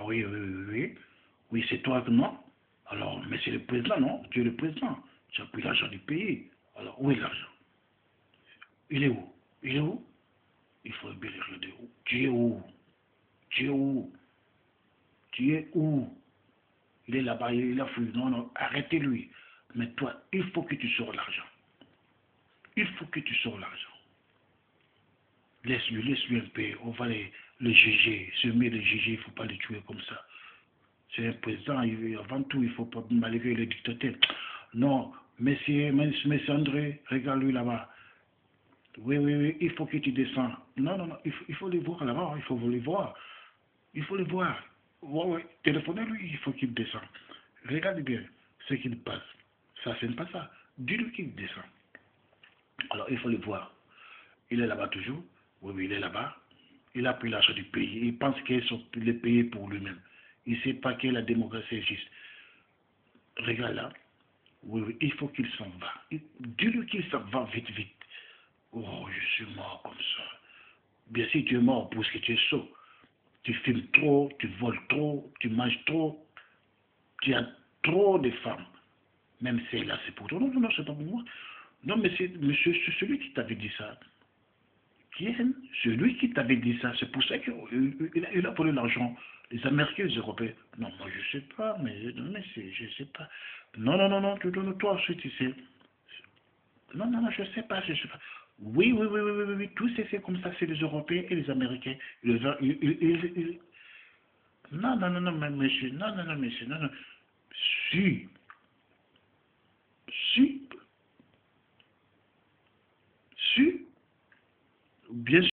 oui, oui, oui, oui. Oui, c'est toi, non? Alors, mais c'est le président, non? Tu es le président. Tu as pris l'argent du pays. Alors, où est l'argent? Il est où? Il est où? Il faut bien le regarder où. Tu es où? Tu es où? Tu es où? Il est là-bas, il a fouillé. Non, non, arrêtez-lui. Mais toi, il faut que tu sors l'argent. Il faut que tu sors l'argent. Laisse-lui un peu. On va le juger. Semer le juger, il ne faut pas le tuer comme ça. C'est un président, avant tout, il ne faut pas malgré le dictateur. Non, monsieur André, regarde-lui là-bas. Oui, oui, oui, il faut que tu descends. Non, non, non, il faut les voir là-bas, il faut les voir. Il faut les voir. Ouais, ouais, téléphonez-lui, il faut qu'il descende. Regardez bien ce qu'il passe. Ça, c'est pas ça. Dis-lui qu'il descend. Alors, il faut le voir. Il est là-bas toujours. Oui, oui, il est là-bas. Il a pris l'argent du pays. Il pense qu'il est payé pour lui-même. Il ne sait pas que la démocratie existe. Regarde là. Oui, oui, il faut qu'il s'en va. Dis-lui qu'il s'en va vite, vite. Oh, je suis mort comme ça. Bien sûr, tu es mort parce que tu es sot. Tu fumes trop, tu voles trop, tu manges trop. Tu as trop de femmes. Même celle-là, c'est pour toi. Non, non, non, c'est pas pour moi. Non, mais c'est celui qui t'avait dit ça. Qui est celui qui t'avait dit ça. C'est pour ça qu'il a volé l'argent. Les Américains, les Européens. Non, moi, je sais pas, mais je sais pas. Non, non, non, non, toi aussi, tu sais. Non, non, non, je sais pas, je sais pas. Oui, oui, oui, oui, oui, oui, oui, tous c'est fait comme ça, c'est les Européens et les Américains. Non, non, non, non, mais monsieur, non, non, non, monsieur, non, non. Si, si, si, bien sûr.